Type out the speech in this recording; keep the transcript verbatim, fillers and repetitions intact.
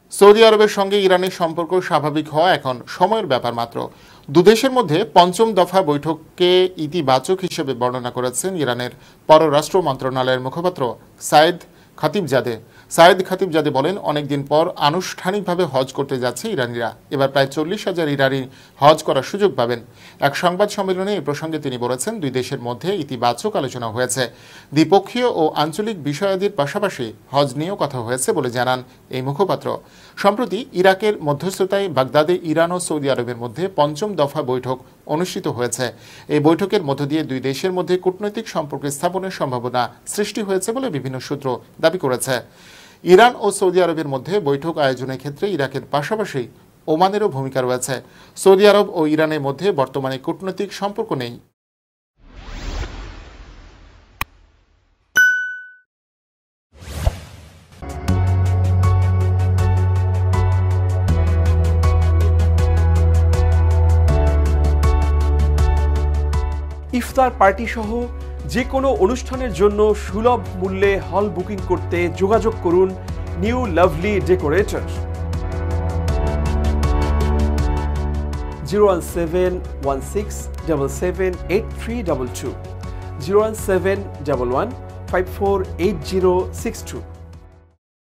Saudi আরবের সঙ্গে ইরানের সম্পর্ক স্বাভাবিক হওয়া এখন সময়ের ব্যাপার মাত্র। দুদেশের মধ্যে পঞ্চম দফা বৈঠককে ইতিবাচক হিসেবে বর্ণনা করেছেন ইরানের পররাষ্ট্র মন্ত্রণালয়ের মুখপাত্র সায়েদ খাতিবজাদে। সায়েদ খাতিবজাদে বলেন, অনেকদিন পর আনুষ্ঠানিকভাবে হজ করতে যাচ্ছে ইরানিরা। এবার প্রায় চল্লিশ হাজার ইরানি হজ করার সুযোগ পাবেন। এক সংবাদ সম্মেলনে এই প্রসঙ্গে তিনি বলেছেন, দুই দেশের মধ্যে ইতিবাচক আলোচনা হয়েছে। দ্বিপক্ষীয় ও আঞ্চলিক বিষয়াদির পাশাপাশি হজ নিয়েও কথা হয়েছে বলে জানান এই মুখপাত্র। সম্প্রতি ইরাকের মধ্যস্থতায় বাগদাদে ইরান ও সৌদি আরবের মধ্যে পঞ্চম দফা বৈঠক অনুষ্ঠিত হয়েছে। এই বৈঠকের মধ্য দিয়ে দুই দেশের মধ্যে কূটনৈতিক সম্পর্ক স্থাপনের সম্ভাবনা সৃষ্টি হয়েছে বলে বিভিন্ন সূত্র দাবি করেছে। ইরান ও সৌদি আরবের মধ্যে বৈঠক আয়োজনের ক্ষেত্রে ইরাকের পাশাপাশি ওমানেরও ভূমিকা রয়েছে। সৌদি আরব ও ইরানের মধ্যে বর্তমানে কূটনৈতিক সম্পর্ক নেই। ইফতার পার্টি সহ যে কোনো অনুষ্ঠানের জন্য সুলভ মূল্যে হল বুকিং করতে যোগাযোগ করুন new lovely decorator. Zero one seven one six double seven eight three double two, zero one seven double one five four eight zero six two.